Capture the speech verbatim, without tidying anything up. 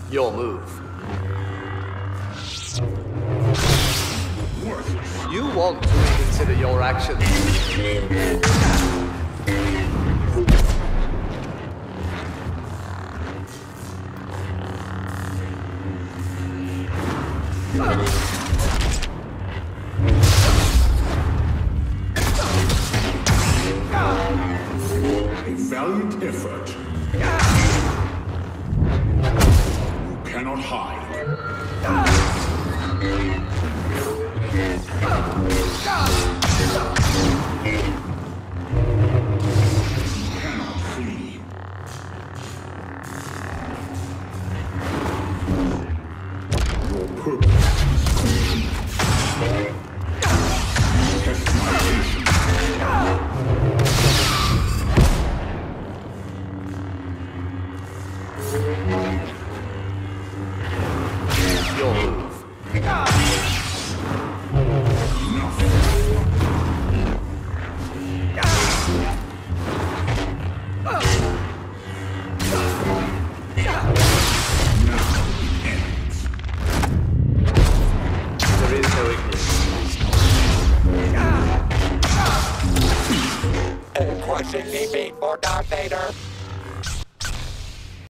Your move. You want to reconsider your actions. A valiant effort. You cannot hide. Cannot flee. Your purpose is complete. Test my patience. Your move. There is no ignorance. A crushing defeat for Darth Vader.